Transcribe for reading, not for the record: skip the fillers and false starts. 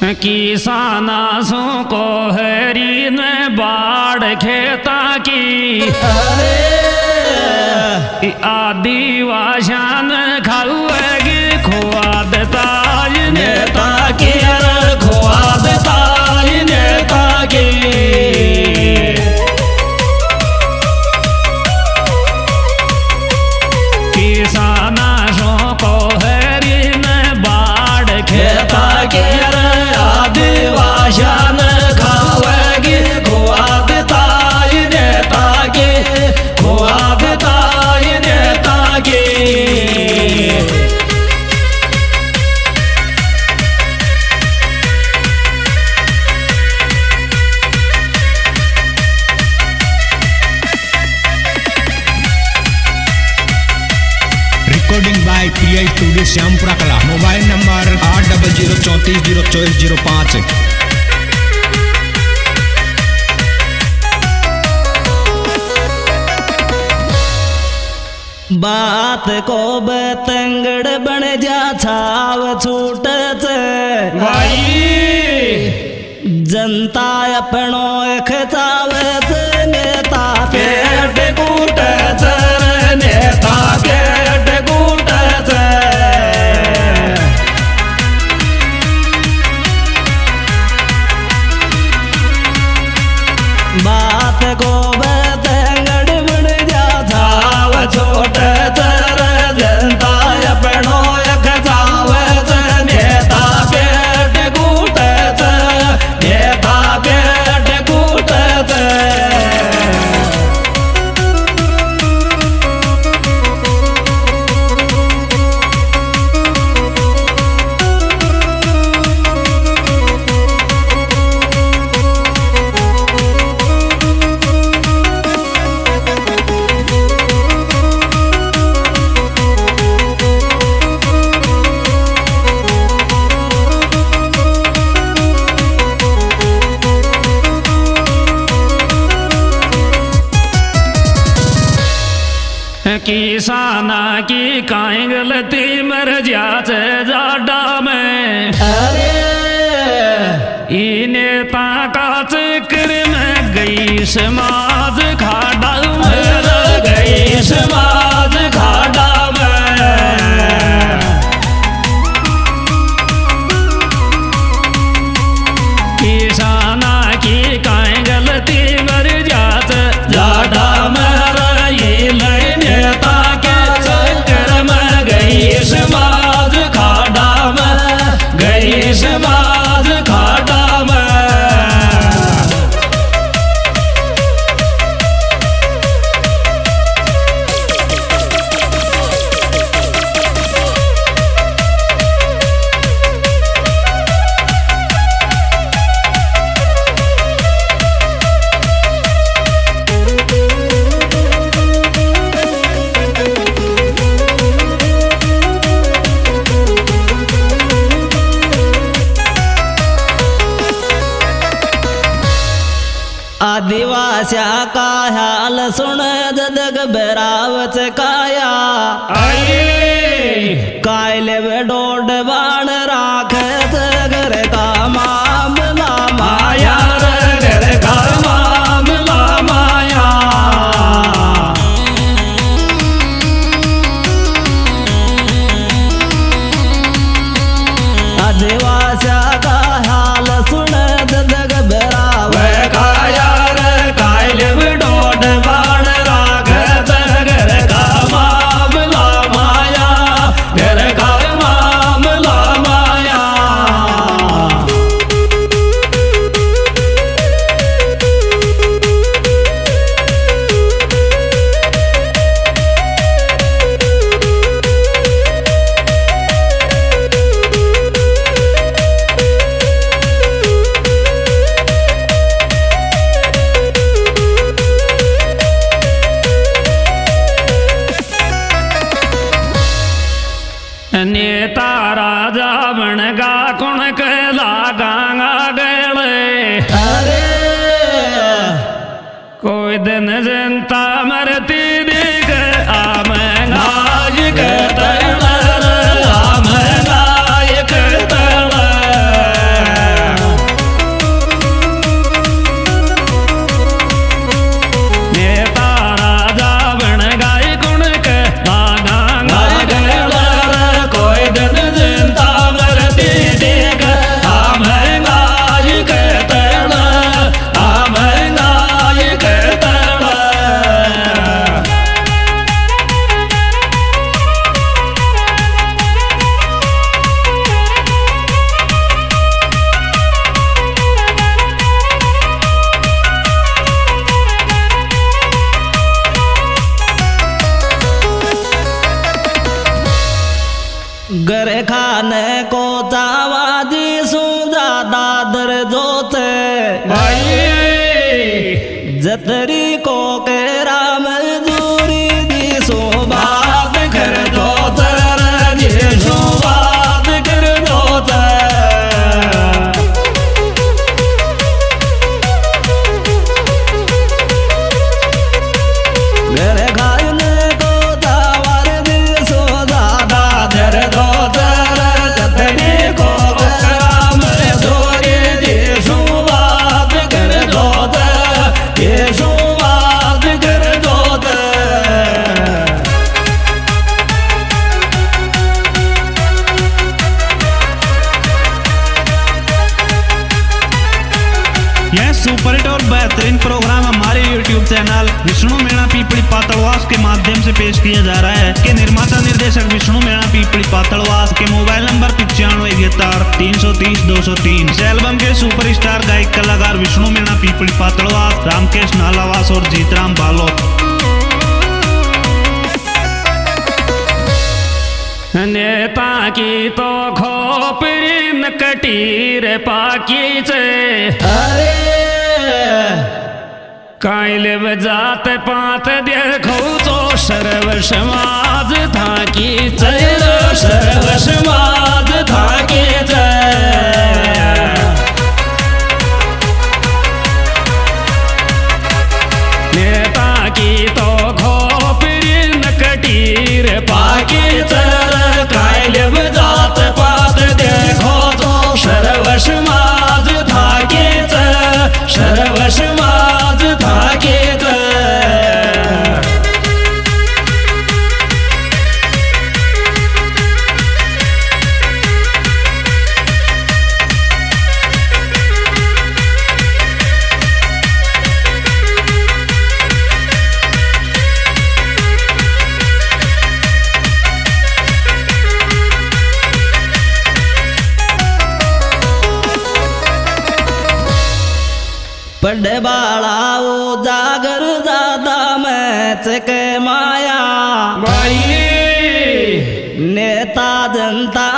किसाना सो को हरी न बाढ़ खेता की आदिवासान खाऊगी खुआद ताज नेता की खुआद ताज नेता की किसाना सो को हरी न बाढ़ खेता की आदिवासान खाओगी खुआद ताज नेता की खुआद ताज नेता की recording by Priya studio Shyampura Kala. Mobile number 8034342405। बात को बतंगड़ बन जा छाव छूट भाई जनता अपनो खचावत नेता पेट कूट नेता पेट कूट बात को बतंगड़ बन जा छाव छोट जनता अपनो खचावत नेता पेट कूट नेता पेट कूट किसाना की काई गलती मर जात जाडा में अरे ई नेता का चक्र में गई समाज खाड़ा में गई समाज खाड़ा में किसाना की काई गलती मर जात जाडा में नेता के चक्कर में गई समाज खाड़ा में गई समाज खाड़ा में आदिवासिया का हाल सुन जदग बेरावच काया कायले वे डोड बाण राख घर का मामला माया घर का मामला माया आदिवासिया का हाल सुन जदग बेराव काया डोड बाण राख घर का मामला माया घर का मामला माया यह सुपरहिट और बेहतरीन प्रोग्राम हमारे YouTube चैनल विष्णु मीणा पीपली पातलवास के माध्यम से पेश किया जा रहा है। के निर्माता निर्देशक विष्णु मीणा पीपली पातलवास के मोबाइल नंबर 9571 330 203। इस एल्बम के सुपरस्टार गायक कलाकार विष्णु मीणा पीपली पातलवास, रामकेश नालावास और जीतराम बालोत। नेता की तो खोपरी नकटीर पाकी चे, अरे कायल बजात पात देखो तो सर्व समाज था की चल सर्व समाज था की नेता की तो खोपरी नकटीर पाकी कायल बजात पात देखो तो सर्व समाज था की सर्व समाज था की बड़े बाला जागर ज्यादा मैच के माया भाई नेता जनता